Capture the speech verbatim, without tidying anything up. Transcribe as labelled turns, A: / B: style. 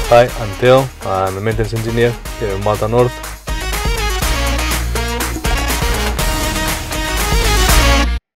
A: Hi, I'm Theo. I'm a maintenance engineer here in Malta North.